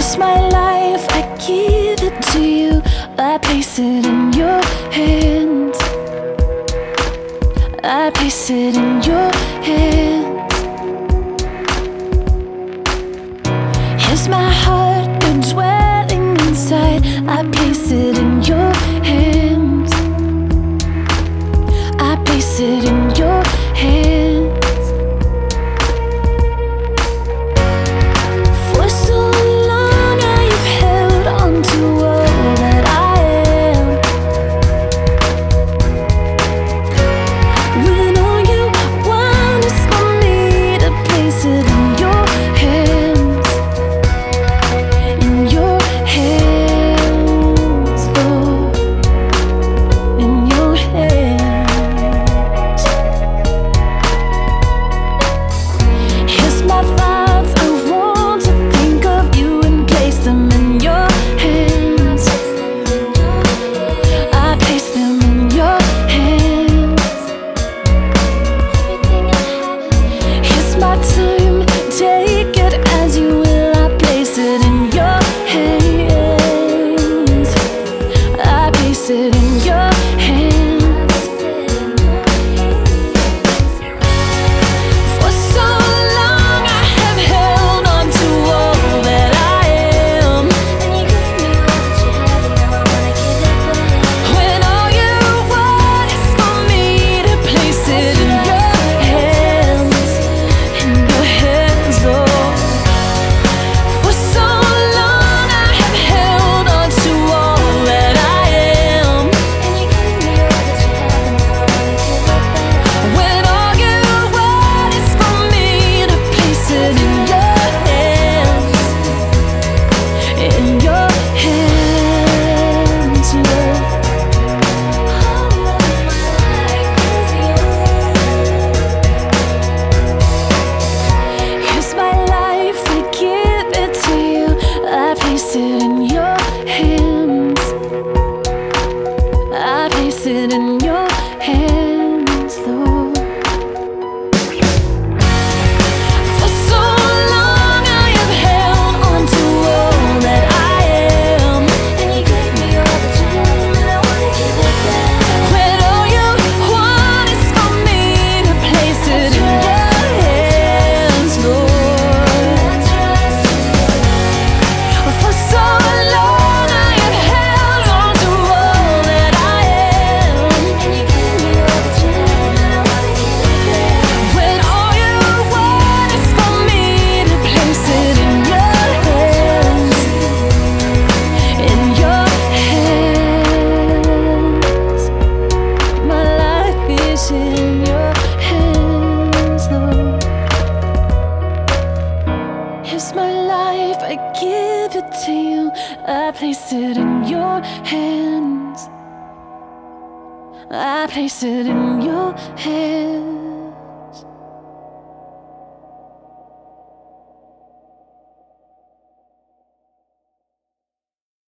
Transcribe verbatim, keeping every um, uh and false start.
Here's my life, I give it to you. I place it in your hands. I place it in your hands. Here's my heart, you're dwelling inside. I place it in your hands. I place it in your hands. For so long I've held on to all that I am, when all you want is for me to place it in your hands. In your hands, Lord. In your hands. Here's my thoughts, I want to think of you and place them in your hands. I place them in your hands. Here's my time, take it as you will. I place it in your hands. I place it in your hands. For so long I have held on to all that I am, when all you want is for me to place it in your hands. In your hands, Lord. For so long I have held on to all that I am, when all you want is for me to place it in your hands. In your hands, Lord. Here's my life, I give it to you. I place it in your hands. I place it in your hands, Lord. For so long I have held on to all that I am, when all you want is for me to place it in your hands, Lord. For so long I have held on to all that I am, when all you want is for me to place it in your hands. In your hands. My life is in your hands, Lord. Here's my life, I give it to you. I place it in your hands. I place it in your hands.